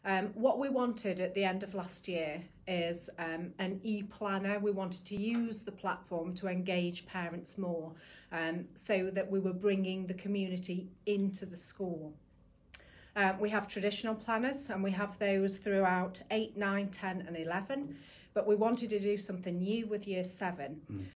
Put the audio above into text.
What we wanted at the end of last year is an e-planner. We wanted to use the platform to engage parents more, so that we were bringing the community into the school. We have traditional planners, and we have those throughout 8, 9, 10 and 11, but we wanted to do something new with year 7.